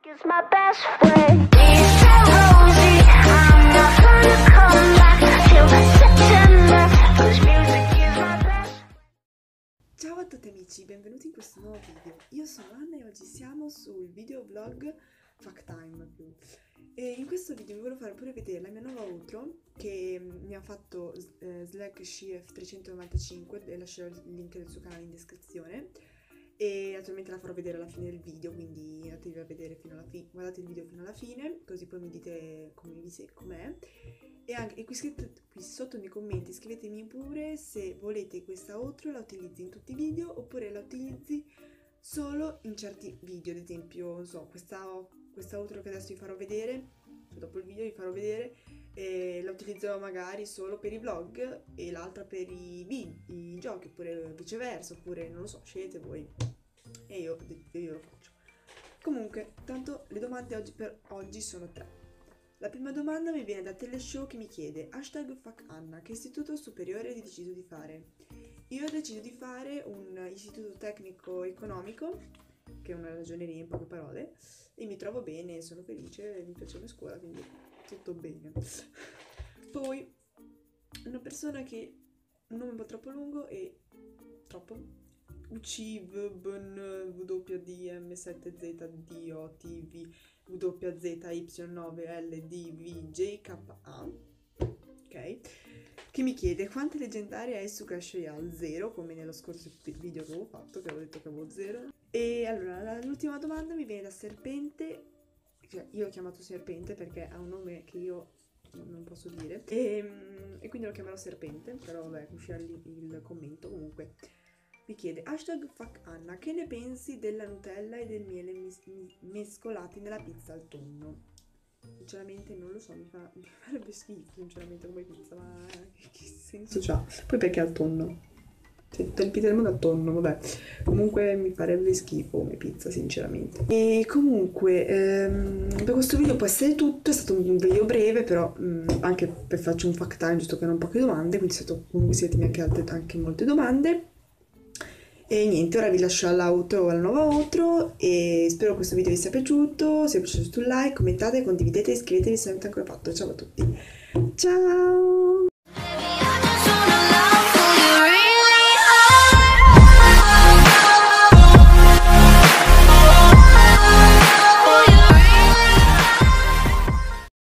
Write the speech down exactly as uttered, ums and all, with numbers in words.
Is my best friend. It's so rosy. I'm not gonna come back till September. 'Cause music is my best. Ciao a tutti amici, benvenuti in questo nuovo video. Io sono Anna e oggi siamo sul videoblog Fact Time più. E in questo video vi voglio fare pure vedere la mia nuova outro che mi ha fatto eh, Slack Shef trecentonovantacinque e lascerò il link del suo canale in descrizione. E naturalmente la farò vedere alla fine del video, quindi andatevi a vedere fino alla fine, guardate il video fino alla fine, così poi mi dite come vi se com'è. E anche e qui, scritto, qui sotto nei commenti scrivetemi pure se volete questa outro la utilizzi in tutti i video oppure la utilizzi solo in certi video. Ad esempio, non so, questa, questa outro che adesso vi farò vedere, cioè dopo il video vi farò vedere, e la utilizzerò magari solo per i vlog e l'altra per i, i giochi, oppure viceversa, oppure non lo so, scegliete voi e io, io lo faccio. Comunque, tanto le domande oggi per oggi sono tre. La prima domanda mi viene da Teleshow che mi chiede hashtag fuck Anna, che istituto superiore hai deciso di fare? Io ho deciso di fare un istituto tecnico economico, che è una ragioneria in poche parole, e mi trovo bene, sono felice, mi piace la scuola, quindi tutto bene. Poi una persona che un nome un po' troppo lungo e troppo U C V B N W D M sette Z D O T V W Z Y nove L D V J K A, ok, che mi chiede quante leggendarie hai su Clash Royale? Zero, come nello scorso video che avevo fatto, che avevo detto che avevo zero. E allora l'ultima domanda mi viene da Serpente, cioè io l'ho chiamato Serpente perché ha un nome che io non posso dire, e, e quindi lo chiamerò Serpente, però vabbè, uscirà il, il commento. Comunque mi chiede hashtag fuck Anna, che ne pensi della Nutella e del miele mis mescolati nella pizza al tonno? Sinceramente non lo so, mi, fa, mi farebbe schifo sinceramente come pizza, ma che senso c'ha? Poi perché al tonno? Cioè, tutto il pizza del mondo al tonno, vabbè. Comunque mi farebbe schifo come pizza, sinceramente. E comunque, ehm, per questo video può essere tutto. È stato un video breve, però mh, anche per farci un fact time, giusto che non ho poche domande, quindi è stato, comunque siete anche, altre, anche molte domande. E niente, ora vi lascio all'outro, alla nuova outro, e spero questo video vi sia piaciuto. Se vi è piaciuto un like, commentate, condividete, iscrivetevi se non avete ancora fatto. Ciao a tutti, ciao!